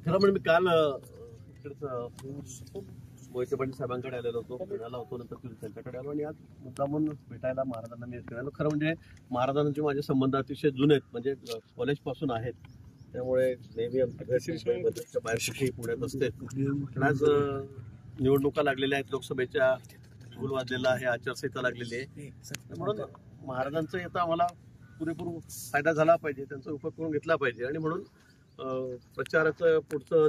खरं म्हणजे मी काल मोहिते पाटील साहेबांकडे आलेलो होतो, पुण्याला होतो, नंतर त्यांच्याकडे आलो आणि आज मुद्दामून भेटायला महाराजांना मी आलो. खरं म्हणजे महाराजांचे माझे संबंध अतिशय जुने आहेत, म्हणजे कॉलेज पासून आहेत. त्यामुळे नेहमी आमच्या बाहेर पुण्यात असते. पण आज निवडणुका लागलेल्या आहेत, लोकसभेच्या गुल वाजलेला आहे, आचारसंहिता लागलेली आहे. म्हणून महाराजांचा आता आम्हाला पुरेपूर फायदा झाला पाहिजे, त्यांचा उपयोग करून घेतला पाहिजे. आणि म्हणून प्रचाराचं पुढचं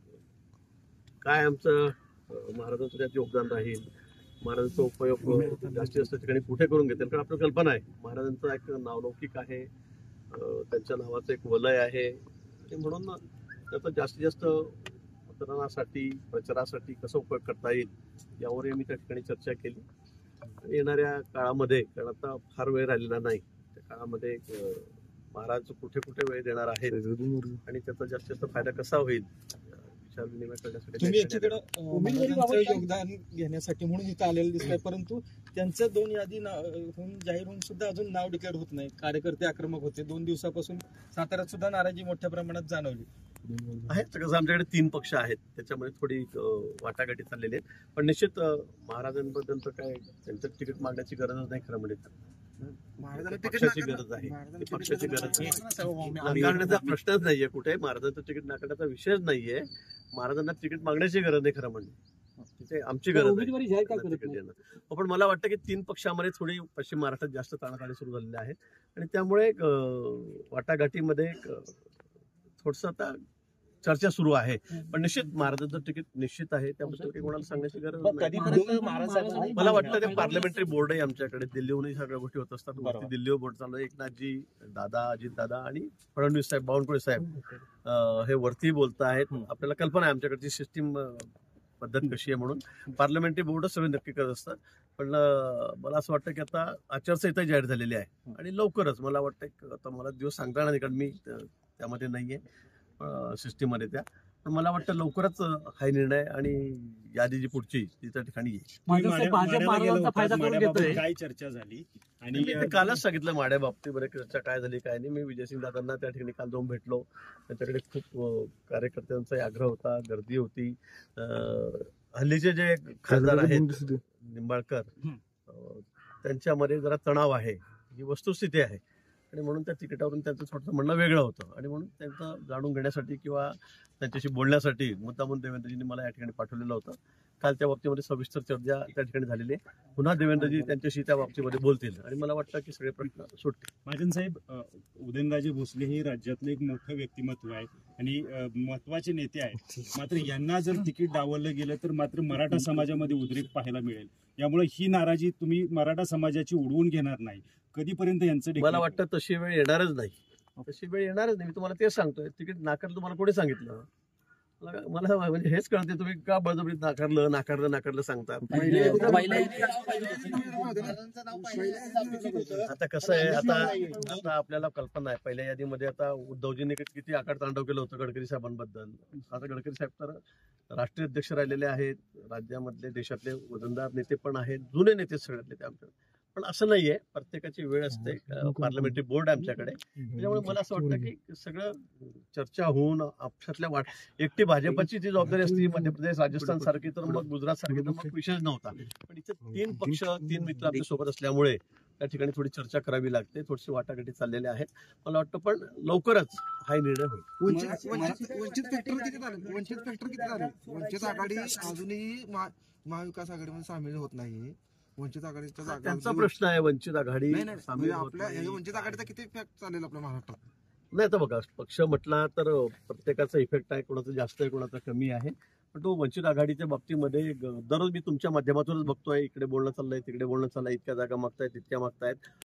काय आमचं महाराजांचं त्यात योगदान राहील, महाराजांचा उपयोग जास्तीत जास्त ठिकाणी कुठे करून घेतील. कारण आपल्याला कल्पना आहे महाराजांचं एक नावलौकिक आहे, त्यांच्या नावाचं एक वलय आहे. आणि म्हणून त्याचा जास्तीत जास्त मतदानासाठी प्रचारासाठी कसा उपयोग करता येईल यावरही मी त्या ठिकाणी चर्चा केली. येणाऱ्या काळामध्ये, कारण आता फार वेळ राहिलेला नाही, त्या काळामध्ये महाराज कुठे कुठे वेळ देणार आहेत आणि त्याचा जास्तीत जास्त फायदा कसा होईल विचार विनिमय करण्यासाठी तुम्ही एकीकडे योगदान घेण्यासाठी म्हणून इथं आलेलं दिसतंय, परंतु त्यांचं 2 यादी जाहीर होऊन सुद्धा अजून नाव डिक्लेअर होत नाही. कार्यकर्ते आक्रमक होते. 2 दिवसापासून साताऱ्यात सुद्धा नाराजी मोठ्या प्रमाणात जाणवली आहे. कसं आमच्याकडे 3 पक्ष आहेत, त्याच्यामध्ये थोडी वाटाघाटी चाललेली आहे. पण निश्चित महाराजांबद्दल तर काय त्यांचं तिकीट मागण्याची गरजच नाही. खरं म्हणजे पक्षाची गरज आहे, पक्षाची गरज नाकारण्याचा प्रश्नच नाहीये कुठे. महाराजांचं तिकीट नाकारण्याचा विषयच नाहीये. महाराजांना तिकीट मागण्याची गरज नाही. खरं म्हणजे तिथे आमची गरज आहे. पण मला वाटतं की 3 पक्षामध्ये थोडी पश्चिम महाराष्ट्रात जास्त ताणाताणी सुरू झालेली आहे आणि त्यामुळे वाटाघाटीमध्ये थोडस आता चर्चा सुरू आहे. पण निश्चित महाराजांचं तिकीट निश्चित आहे, त्याबद्दल काही कोणाला सांगण्याची गरज नाही. मला वाटतं ते पार्लमेंटरी बोर्ड आहे आमच्याकडे, दिल्लीहूनही सगळ्या गोष्टी होत असतात. वरती दिल्लीवर बोर्ड चालू आहे. एकनाथजी दादा, अजित दादा आणि फडणवीस साहेब, बावनकुळे साहेब हे वरती बोलत आहेत. आपल्याला कल्पना आहे आमच्याकडची सिस्टीम पद्धत कशी आहे, म्हणून पार्लमेंटरी बोर्डच सगळे नक्की करत असतात. पण मला असं वाटतं की आता आचारसंहिता जाहीर झालेली आहे आणि लवकरच मला वाटतं, आता मला दिवस सांगता येणार नाही कारण मी त्यामध्ये नाहीये सिस्टीममध्ये त्या, पण मला वाटतं लवकरच हा निर्णय आणि यादी जी पुढची ती त्या ठिकाणी येईल. काय चर्चा झाली आणि मी कालच सांगितलं माड्या बाबतीमध्ये चर्चा काय झाली काय नाही. मी विजयसिंग दादांना त्या ठिकाणी काल जाऊन भेटलो. त्यांच्याकडे खूप कार्यकर्त्यांचा आग्रह होता, गर्दी होती. हल्लीचे जे खासदार आहेत निंबाळकर, त्यांच्यामध्ये जरा तणाव आहे, ही वस्तुस्थिती आहे. आणि म्हणून त्या तिकिटावरून त्यांचं थोडंसं म्हणणं वेगळं होतं आणि म्हणून त्यांचं जाणून घेण्यासाठी किंवा त्यांच्याशी बोलण्यासाठी मुद्दामून देवेंद्रजींनी मला या ठिकाणी पाठवलेलं होतं. काल त्या बाबतीमध्ये सविस्तर चर्चा त्या ठिकाणी झालेली आहे. पुन्हा देवेंद्रजी त्यांच्याशी त्या बाबतीमध्ये बोलतील आणि मला वाटतं की सगळे प्रश्न सुटतील. महाजन साहेब, उदयनराजे भोसले हे राज्यातलं एक मोठं व्यक्तिमत्व आहे आणि महत्वाचे नेते आहेत. मात्र यांना जर तिकीट डावललं गेलं तर मात्र मराठा समाजामध्ये उद्रेक पाहायला मिळेल. यामुळे ही नाराजी तुम्ही मराठा समाजाची उडवून घेणार नाही. कधीपर्यंत यांचं मला वाटतं तशी वेळ येणारच नाही. तशी वेळ येणारच नाही. मी तुम्हाला तेच सांगतोय, तिकीट नाकारलं तुम्हाला कोणी सांगितलं? मला म्हणजे हेच कळते, तुम्ही का बळजबरीत नाकारलं सांगता. आता कसं आहे, आता आपल्याला कल्पना आहे, पहिल्या यादीमध्ये आता उद्धवजींनी किती आकार तांडव केलं होतं गडकरी साहेबांबद्दल. आता गडकरी साहेब तर राष्ट्रीय अध्यक्ष राहिलेले आहेत, राज्यामधले देशातले वजनदार नेते पण आहेत, जुने नेते सगळ्यातले ते आमच्या. पण असं नाहीये, प्रत्येकाची वेळ असते. पार्लमेंटरी बोर्ड आहे आमच्याकडे. त्याच्यामुळे मला असं वाटतं की सगळं चर्चा होऊन आपल्यातल्या एकटी भाजपची ती जबाबदारी असते मध्य प्रदेश, राजस्थान सारखी, तर मग गुजरात सारखी, तर मग विषयच नव्हता. पण इथे 3 पक्ष, 3 मित्र आपल्या सोबत असल्यामुळे त्या ठिकाणी थोडी चर्चा करावी लागते, थोडीशी वाटाघाटी चाललेल्या आहेत. मला वाटतं पण लवकरच हा निर्णय होईल. वंचित आघाडी अजूनही महाविकास आघाडीमध्ये सामील होत नाही. वंचित आघाडीचा त्यांचा प्रश्न आहे. वंचित आघाडी आपल्या वंचित आघाडीचा किती इफेक्ट चालेल आपल्या महाराष्ट्रात? नाही, तर बघा, पक्ष म्हटला तर प्रत्येकाचा इफेक्ट आहे, कोणाचा जास्त आहे, कोणाचा कमी आहे. पण तो वंचित आघाडीच्या बाबतीमध्ये दररोज मी तुमच्या माध्यमातूनच बघतोय, इकडे बोलणं चाललंय, तिकडे बोलणं चाललंय, इतक्या जागा मागतायत, तितक्या मागतायत.